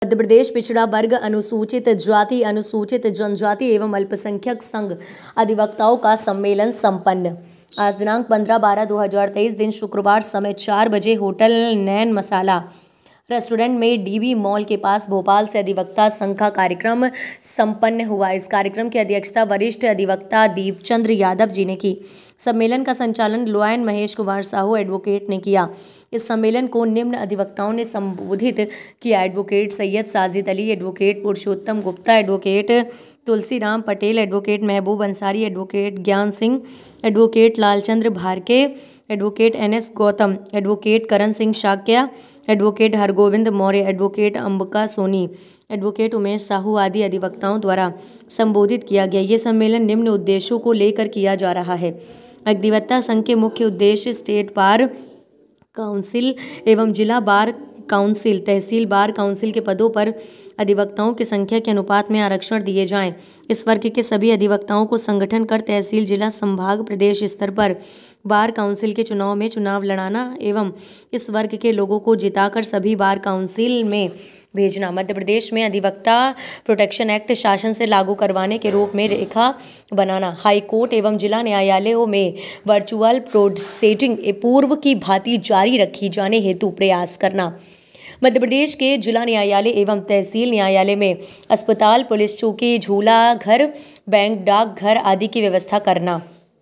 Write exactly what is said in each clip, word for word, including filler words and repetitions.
मध्य प्रदेश पिछड़ा वर्ग अनुसूचित जाति अनुसूचित जनजाति एवं अल्पसंख्यक संघ अधिवक्ताओं का सम्मेलन संपन्न। आज दिनांक पंद्रह बारह दो हजार तेईस दिन शुक्रवार समय चार बजे होटल नैन मसाला रेस्टोरेंट में डीबी मॉल के पास भोपाल से अधिवक्ता संघ का कार्यक्रम संपन्न हुआ। इस कार्यक्रम की अध्यक्षता वरिष्ठ अधिवक्ता दीपचंद्र यादव जी ने की। सम्मेलन का संचालन लॉयन महेश कुमार साहू एडवोकेट ने किया। इस सम्मेलन को निम्न अधिवक्ताओं ने संबोधित किया। Advocate Syed Sajid Ali, advocate Purushottam Gupta, advocate Tulsiram Patel, advocate Mehboob Ansari, advocate Gyan Singh, advocate Lalchandra Bharke, advocate N S Gautam, advocate Karan Singh Shakya, advocate Hargovind Maurya, advocate Ambika Soni, advocate Umesh Sahu आदि अधिवक्ताओं द्वारा संबोधित किया गया। ये सम्मेलन निम्न उद्देश्यों को लेकर किया जा रहा है। अधिवक्ता संघ के मुख्य उद्देश्य स्टेट बार काउंसिल एवं जिला बार काउंसिल, तहसील बार काउंसिल के पदों पर अधिवक्ताओं की संख्या के अनुपात में आरक्षण दिए जाएं। इस वर्ग के सभी अधिवक्ताओं को संगठन कर तहसील, जिला, संभाग, प्रदेश स्तर पर बार काउंसिल के चुनाव में चुनाव लड़ाना एवं इस वर्ग के लोगों को जिताकर सभी बार काउंसिल में भेजना। मध्य प्रदेश में अधिवक्ता प्रोटेक्शन एक्ट शासन से लागू करवाने के रूप में रेखा बनाना। हाई कोर्ट एवं जिला न्यायालयों में वर्चुअल प्रोसीडिंग पूर्व की भांति जारी रखी जाने हेतु प्रयास करना। मध्य प्रदेश के जिला न्यायालय एवं तहसील न्यायालय में अस्पताल, पुलिस चौकी, झूला घर, बैंक, डाकघर आदि की व्यवस्था करना।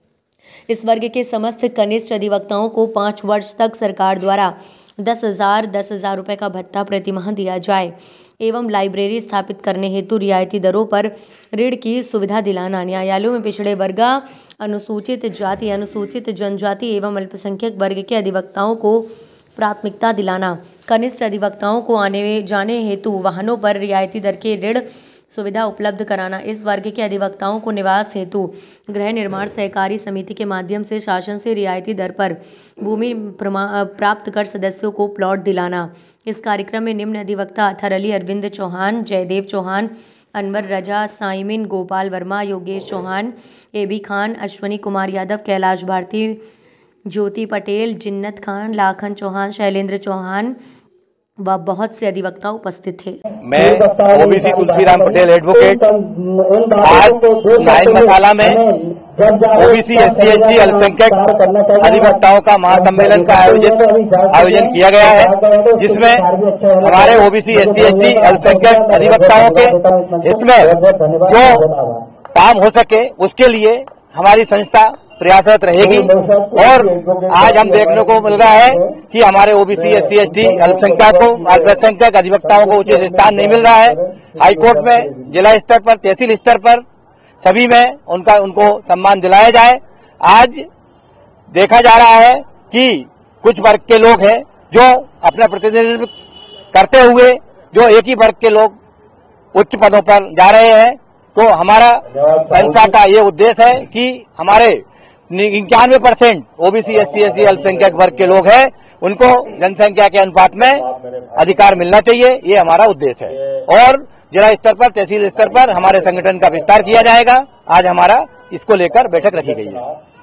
इस वर्ग के समस्त कनिष्ठ अधिवक्ताओं को पाँच वर्ष तक सरकार द्वारा दस हजार दस हजार रुपये का भत्ता प्रतिमाह दिया जाए एवं लाइब्रेरी स्थापित करने हेतु रियायती दरों पर ऋण की सुविधा दिलाना। न्यायालयों में पिछड़े वर्ग, अनुसूचित जाति, अनुसूचित जनजाति एवं अल्पसंख्यक वर्ग के अधिवक्ताओं को प्राथमिकता दिलाना। कनिष्ठ अधिवक्ताओं को आने जाने हेतु वाहनों पर रियायती दर के ऋण सुविधा उपलब्ध कराना। इस वर्ग के अधिवक्ताओं को निवास हेतु गृह निर्माण सहकारी समिति के माध्यम से शासन से रियायती दर पर भूमि प्राप्त कर सदस्यों को प्लॉट दिलाना। इस कार्यक्रम में निम्न अधिवक्ता अथर अली, अरविंद चौहान, जयदेव चौहान, अनवर रजा, साइमिन, गोपाल वर्मा, योगेश चौहान, ए बी खान, अश्वनी कुमार यादव, कैलाश भारती, ज्योति पटेल, जिन्नत खान, लाखन चौहान, शैलेंद्र चौहान व बहुत से अधिवक्ता उपस्थित थे। मैं ओबीसी तुलसीराम पटेल एडवोकेट आज नाइन मसाला में ओबीसी एससी एसटी अल्पसंख्यक अधिवक्ताओं का महासम्मेलन का आयोजित आयोजन किया गया है, जिसमें हमारे ओबीसी एससी एसटी अल्पसंख्यक अधिवक्ताओं के हित में जो काम हो सके उसके लिए हमारी संस्था प्रयासरत रहेगी। और आज हम देखने को मिल रहा है कि हमारे ओबीसी एससी एसटी अल्पसंख्यकों अल्पसंख्यक अधिवक्ताओं को उचित स्थान नहीं मिल रहा है। हाईकोर्ट में, जिला स्तर पर, तहसील स्तर पर सभी में उनका उनको सम्मान दिलाया जाए। आज देखा जा रहा है कि कुछ वर्ग के लोग हैं जो अपना प्रतिनिधित्व करते हुए जो एक ही वर्ग के लोग उच्च पदों पर जा रहे हैं। तो हमारा संस्था का ये उद्देश्य है कि हमारे इक्यानवे परसेंट ओबीसी एससी एसटी अल्पसंख्यक वर्ग के लोग हैं, उनको जनसंख्या के अनुपात में अधिकार मिलना चाहिए। ये हमारा उद्देश्य है और जिला स्तर पर, तहसील स्तर पर हमारे संगठन का विस्तार किया जाएगा। आज हमारा इसको लेकर बैठक रखी गई है।